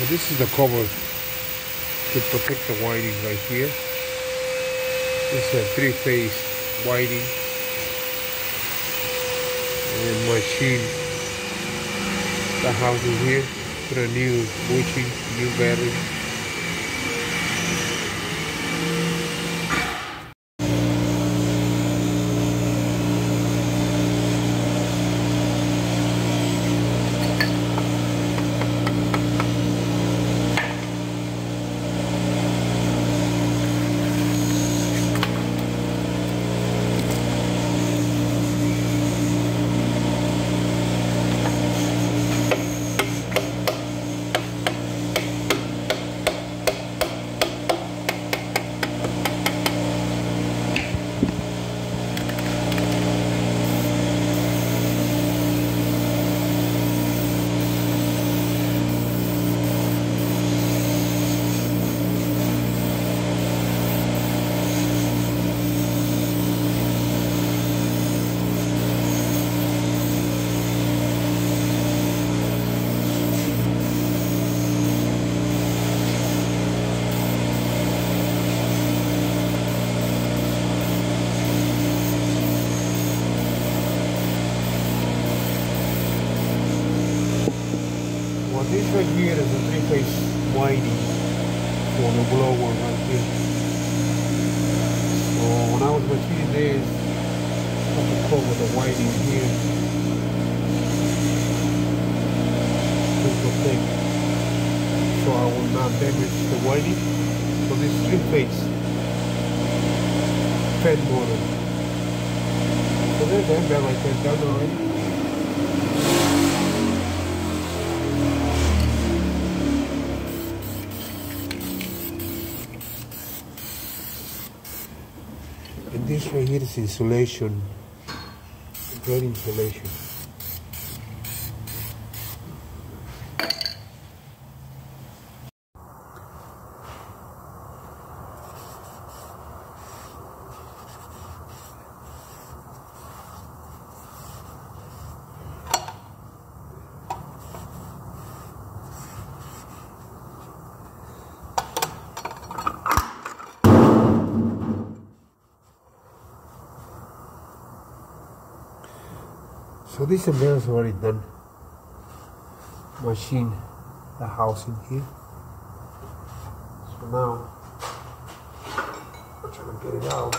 this is the cover to protect the winding right here. It's a 3-phase winding and machine the housing here. Put a new bushing, new battery. This right here is a 3-phase winding for the blower right here. So when I was machining this, I have to cover the winding here to protect, so I will not damage the winding. So this 3-phase fan motor. So there's the handle right there done already. And this right here is insulation, great insulation. So this bell is already done. Machine the housing here. So now I'm trying to get it out.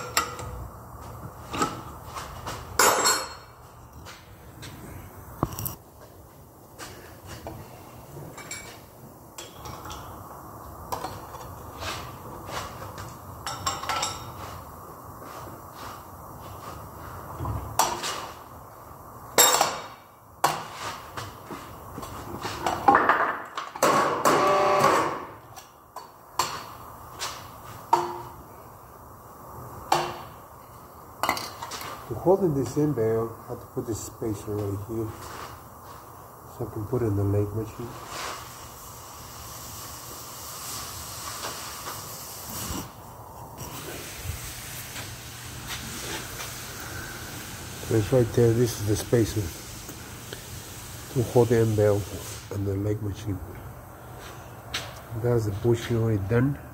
To hold in this in there, I have to put this spacer right here so I can put it in the lathe machine. So it's right there. This is the spacer to hold the end bell and the lathe machine. That's the bushing already done.